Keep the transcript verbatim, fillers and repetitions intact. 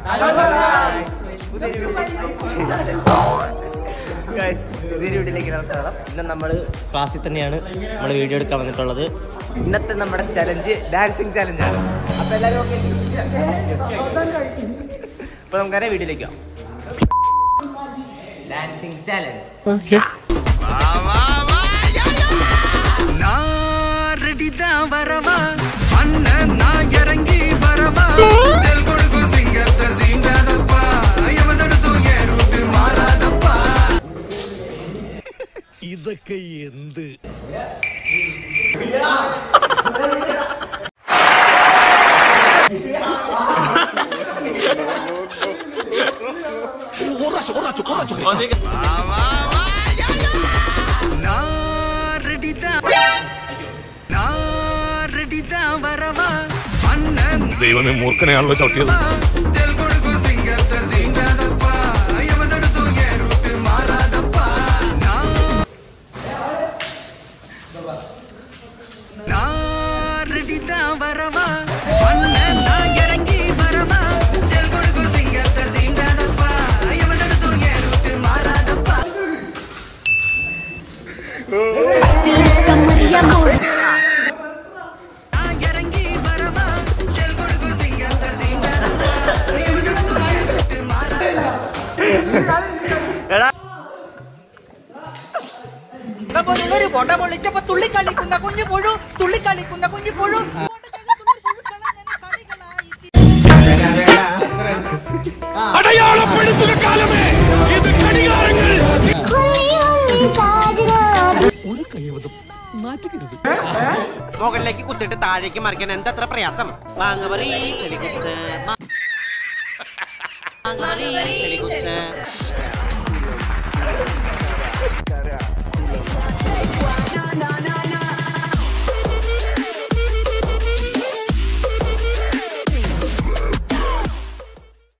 പുതിയൊരു വീട്ടിലേക്ക് നമസ്കാരം. ഇന്ന് നമ്മൾ ക്ലാസ്സിൽ തന്നെയാണ് നമ്മൾ വീഡിയോ എടുക്കാൻ വന്നിട്ടുള്ളത്. ഇന്നത്തെ നമ്മുടെ ചലഞ്ച് ഡാൻസിങ് ചലഞ്ചാണ്. അപ്പൊ എല്ലാവരും അപ്പൊ നമുക്കറിയാം വീഡിയോയിലേക്ക് ഡാൻസിങ് ചലഞ്ച്. ഇതൊക്കെ എന്ത് ദൈവമേ, മൂർഖനെയാണല്ലോ ചവിട്ടിയത്. പൊളിച്ചപ്പോ തുള്ളിക്കളിക്കുന്ന കുഞ്ഞു പുഴു തുള്ളിക്കളിക്കുന്ന കുഞ്ഞു പുഴു അടയാളപ്പെടുത്തുന്ന കാലമേ ഇത് ഘടികാരങ്ങൾ. ഒരു കൈവതം നാറ്റുകരുത്. മുകളിലേക്ക് കുത്തിട്ട് താഴേക്ക് മറിക്കാൻ എന്തത്ര പ്രയാസം. വാങ്ങവറി ചെളികുത്ത്.